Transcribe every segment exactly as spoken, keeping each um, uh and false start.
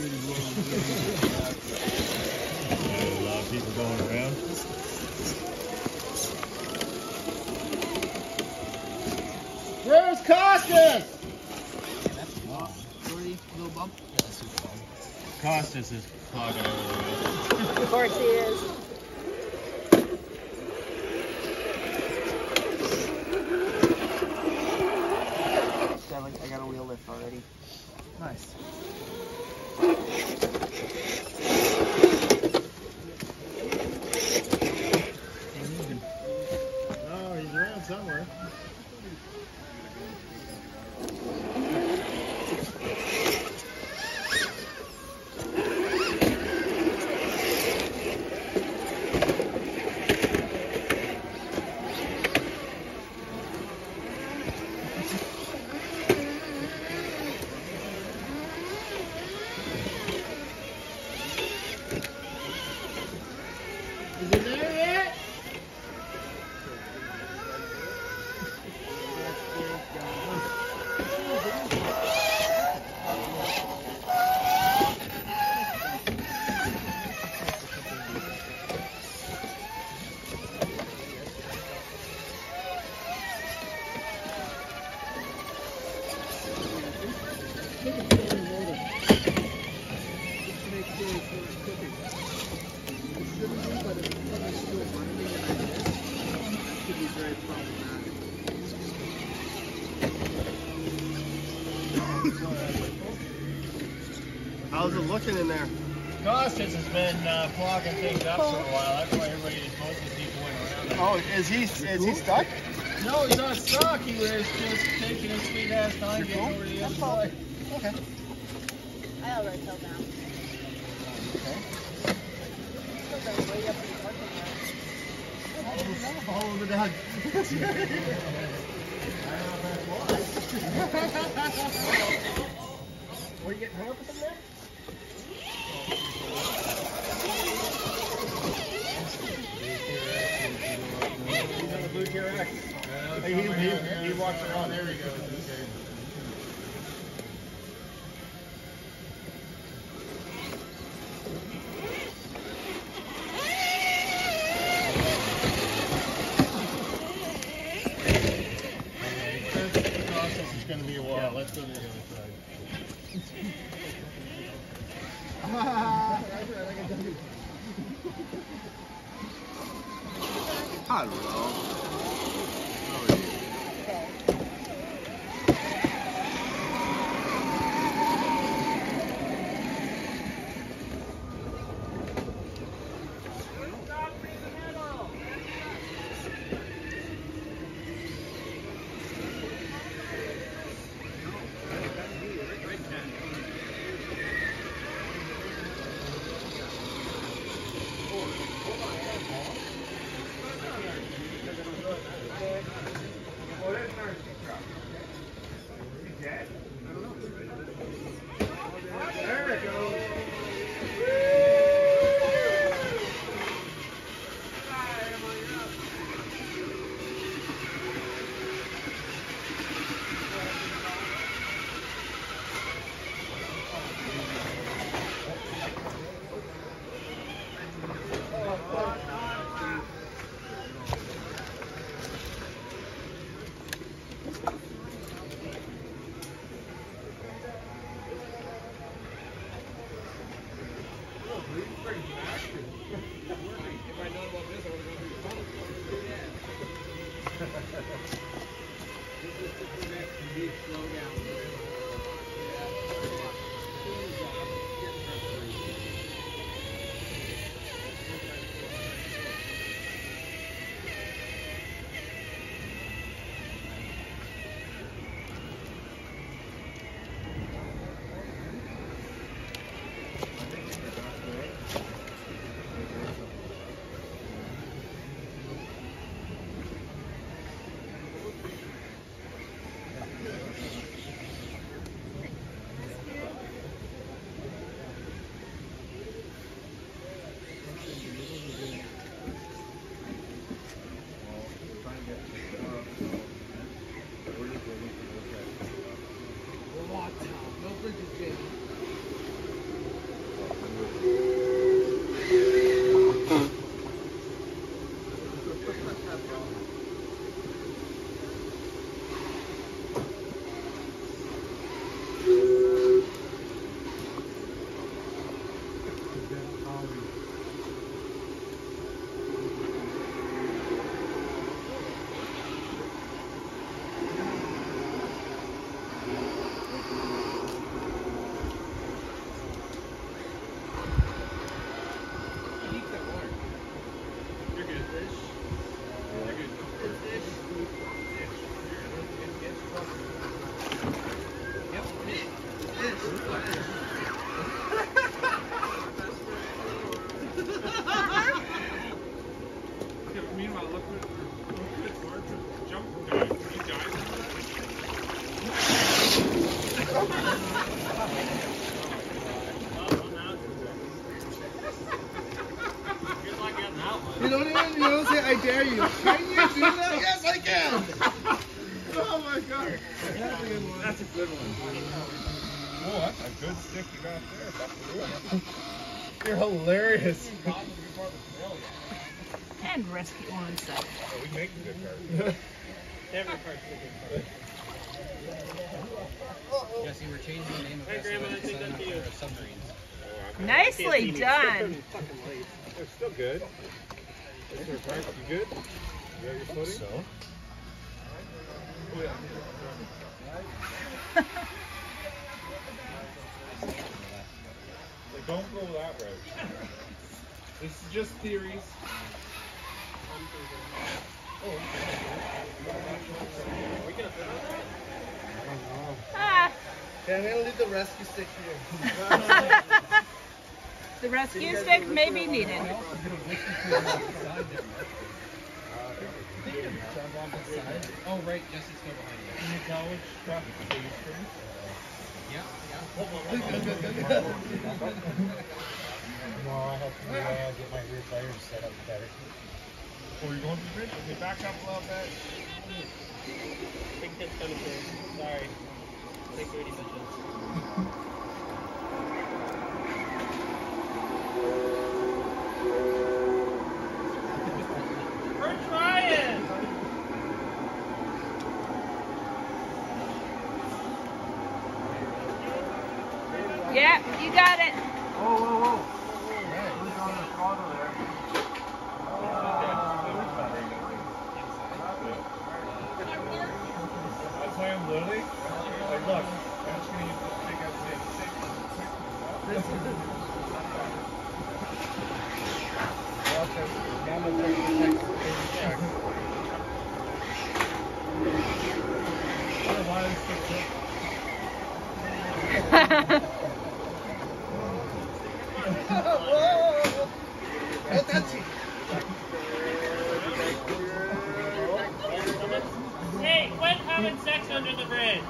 There's a lot of people going around. Where's Costas? Shorty, little bump. Yeah, super bump. Costas is clogging everywhere. Of course he is. I got a wheel lift already. Nice. Oh, he's around somewhere. Is it there yet? How's it looking in there? Costas has been uh, clogging things up for a while. That's why everybody is mostly people going around. Oh, is he is he stuck? No, he's not stuck. He was just taking his sweet ass time getting over to the other side. Okay. I already fell down. Okay. Way up in the parking lot. Follow the dog. Were you getting hung up with him there? He's on the Blue Tier X. He, he, he walks around. There he goes. Okay. It's going to be a while. Let's go to the other side. Hello. You know, say I dare you. Can you do that? Yes, I can. Oh my god. That's a good one. That's a good one. Oh, that's a good stick you got there. You're hilarious. And rescue one stuff. Oh, we make good cards. Every card's a good card. Jesse, we're changing the name of Hey, Grandma, I think that's you. submarines. Nicely done. They're still good. Is there cards? You good? You got your footing? So. Oh, yeah. Like, don't go that route. This is just theories. Ah. Okay, I'm gonna leave the rescue stick here. The rescue stick may be needed. Oh, right, Jesse's still behind you. Can you tell which truck to use first? Yeah, yeah. No, I have to uh, get my rear tires set up better. Oh, you're going to the bridge? Okay, back up a little bit. Big tip's coming through. Sorry. Take thirty minutes. We're trying! Yeah, you got it. Whoa, whoa, whoa. Who's on the throttle there? That's why I'm literally like, look, I'm just gonna use this big ass stick. Watch this. Now I'm gonna take the next baby check. I don't know why this stick took. Whoa! Don't touch it. Hey, quit having sex under the bridge.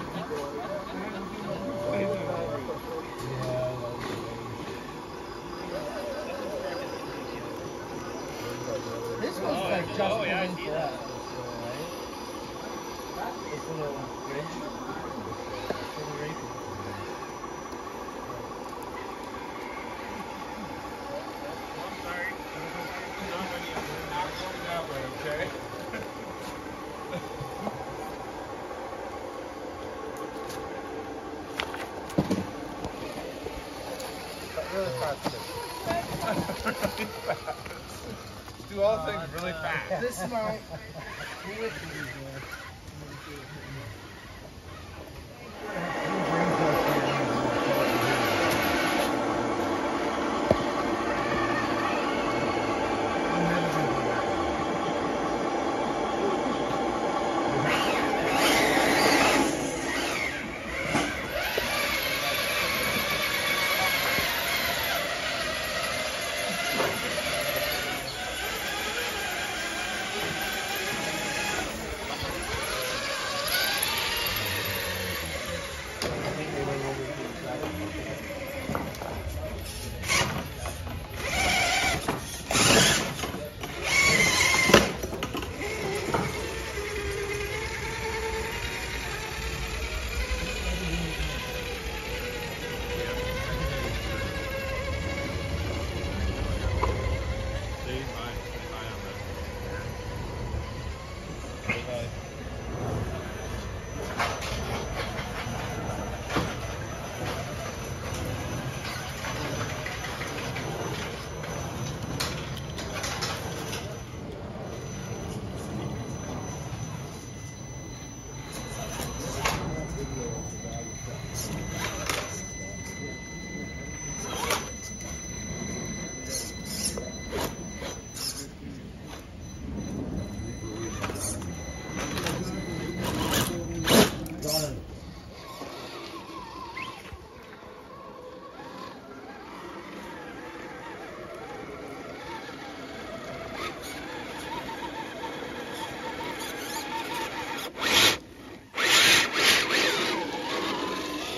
This one's Oh, like yeah. just Oh, yeah, I going see for that. us, right? This little bridge. It's really rapey. I'm sorry. Not going that way, okay? Really fast. Really fast. Do all things really fast. This is my.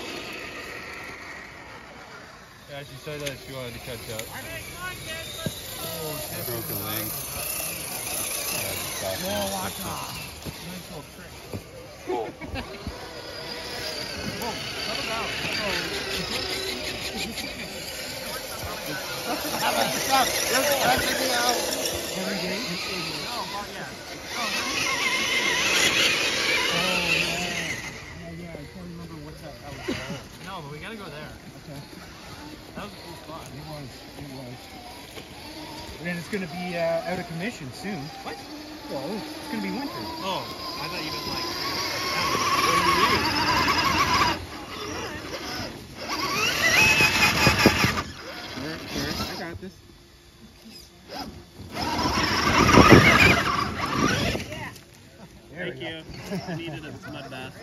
As you said that, she wanted to catch up. Broken leg. Whoa, watch out. Nice little trick. Whoa, settle down. Stop! You're stretching me out. Every day? No, not yet. Oh, yeah, I can't remember what that was. No, but we gotta go there. Okay. That was a cool spot. It was. It was. And then it's gonna be uh, out of commission soon. What? Well, it's gonna be winter. Oh, I thought you meant like. What do you mean? Here, here, I got this. Thank you. I needed a mud bath.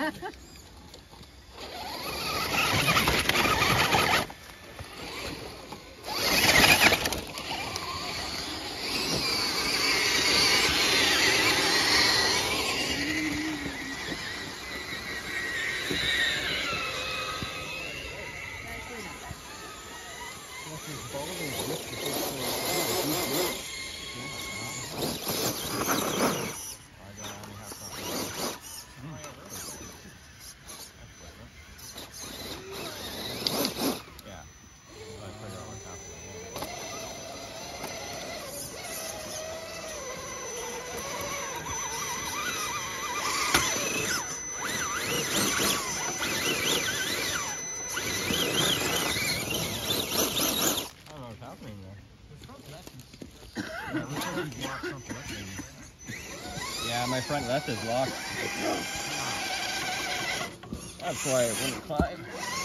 Yeah, my front left is locked. That's why it wouldn't climb.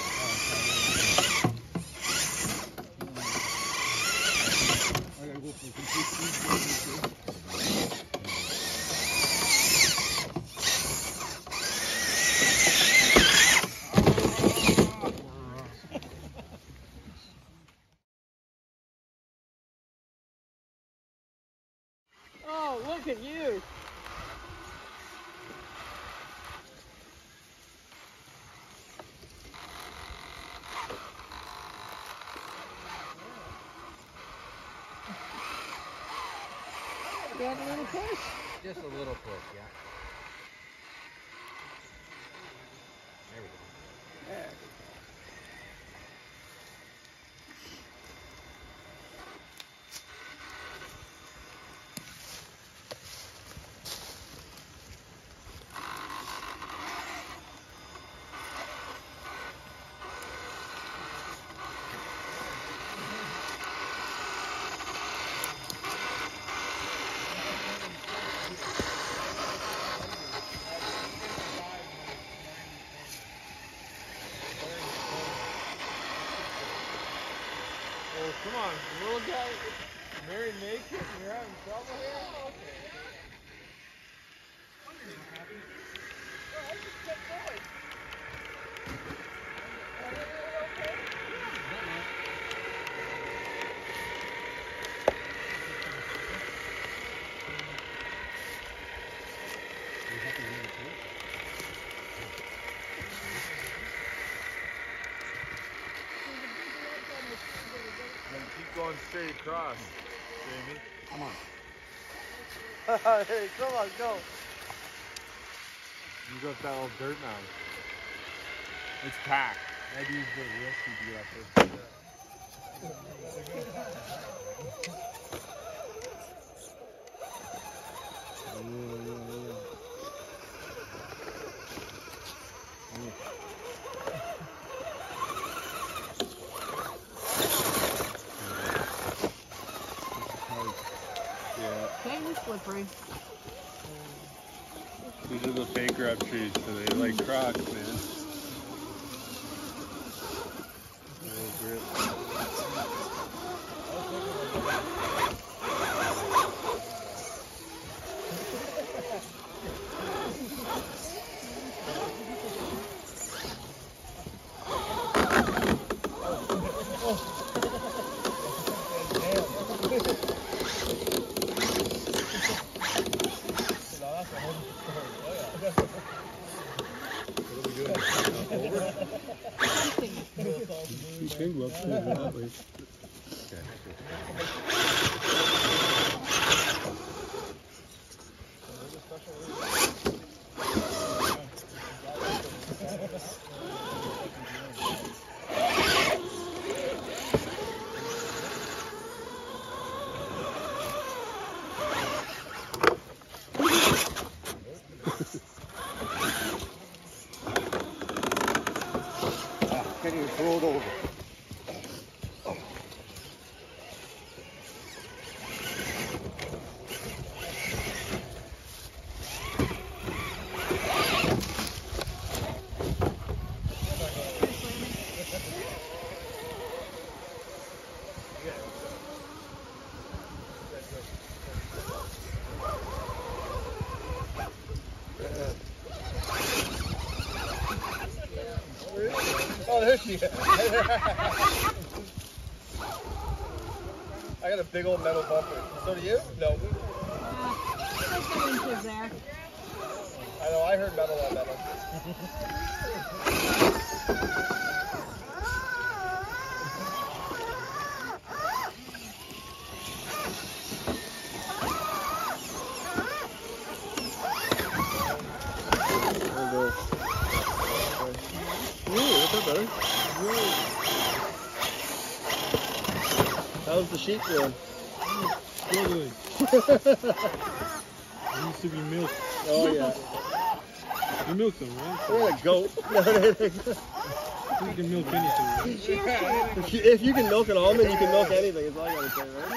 Oh, look at you! Got a little push? Just a little push, yeah. There we go. Yeah. Oh, come on, little guy, married naked, and you're having trouble here? Oh, okay. Keep going straight across, Jamie. Come on. Hey, come on, go. You got that old dirt mound. It's packed. I'd use the risky to get up there. Kind of slippery. These are the fake rub trees, so they like crocs, man. Real grip. You can go up to that way. Okay. Getting rolled over. Oh, there she is. I got a big old metal bumper. So do you? No. Uh, there's some inches there. I know, I heard metal on metal. How's the sheep doing? Still good. It needs to be milked. Oh yeah. You milk them, right? We're a goat. You can milk anything, right? if, you, if you can milk an almond, you can milk anything. Is all I gotta say, right?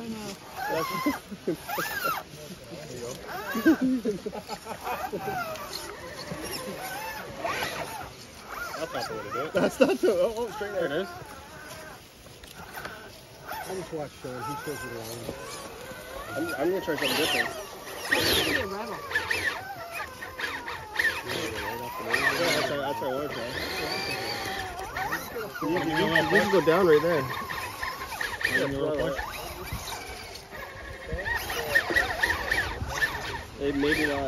That's not the way to do it. That's not the. Oh, oh straight there. There it is. I just watched Sean. He shows me the line. I'm, I'm gonna try something different. It's gonna be a rebel. Yeah, that's our, that's our word, man. You, you, you, you can go down right there. Yeah, right. Hey, maybe not.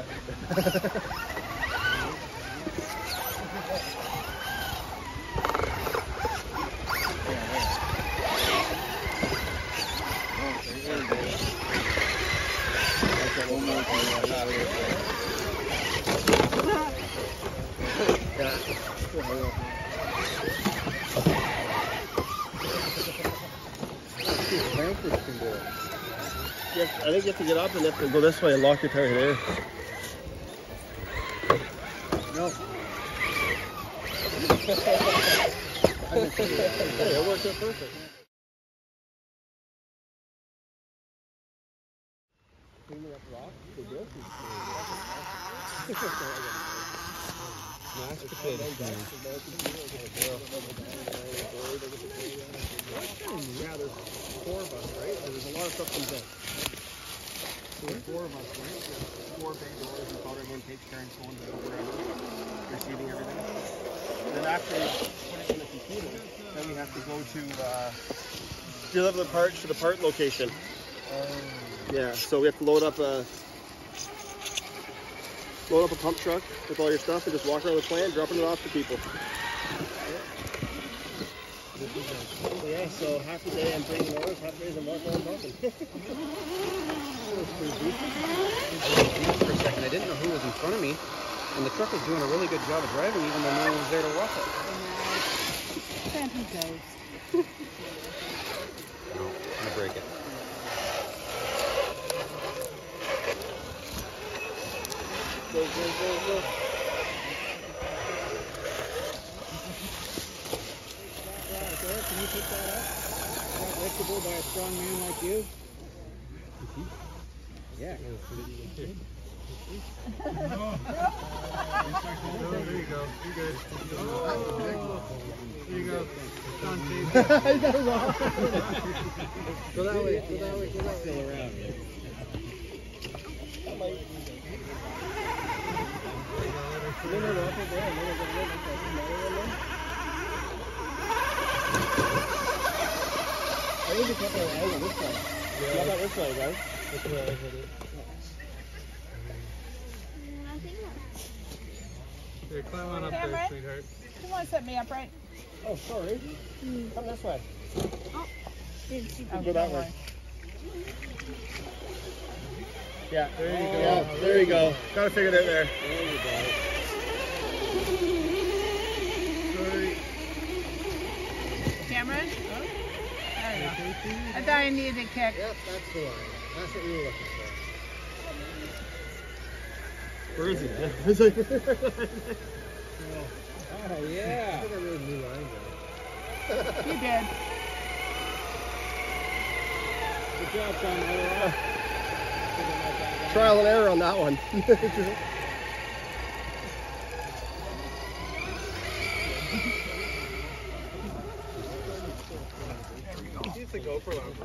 Yes, I think you have to get up and you have to go this way and lock your tire there. No. Hey, it worked out perfect. Cleaning up rocks, the good. Mashed potato stew. Yeah, there's four of us, right? So there's a lot of stuff comes out. So there's four of us, right? There's four big doors and probably everyone takes turns going to over and receiving everything. And then after we put it in the computer, then we have to go to uh, deliver the parts to the part location. Um, yeah, so we have to load up a load up a pump truck with all your stuff and just walk around the plant, dropping it off to people. So yeah, so half the day I'm taking orders, half the days I'm walking around pumping. For a second, I didn't know who was in front of me, and the truck was doing a really good job of driving, even though no one was there to watch it. Phantom ghost. No, I'm gonna break it. Go, go, go, go. Can you pick that up? That electable by a strong man like you? Yeah. There you go. You're good. There you go. Sean saved Go that way, go that way, go that way. Still around. I think it's up there on this side. Yeah. How about this way, guys? That's where I hit it. Here, climb on up there, Cameron? sweetheart. You want to set me up right? Oh, sorry. Come this way. Didn't see Go that way. Yeah, there you go. Yeah, there you go. Gotta figure it out there. There you go. Cameron? There you go. I thought I needed a kick. Yep, that's the one. That's what we were looking for. Where is he? It's like, Oh, yeah. I think I really knew lines You did. Good job, Tom. trial and error on that one. It's a GoPro on.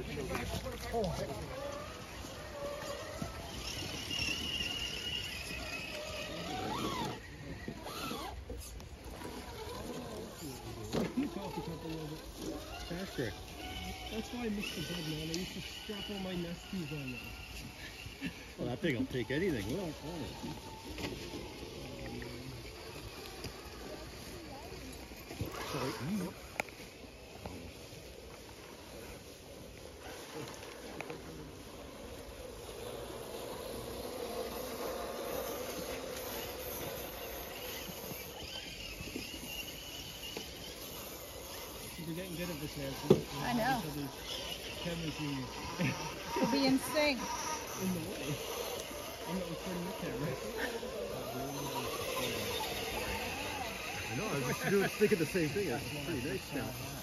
Faster. That's why I missed the bed, man. I used to strap all my nesties on there. Well, that thing will take anything. We don't want it. Sorry. We're getting good at this now. I know. Cameras in, We'll be in sync. in the way. I'm not recording the camera. I know, I was just doing, thinking the same thing. It's pretty nice now.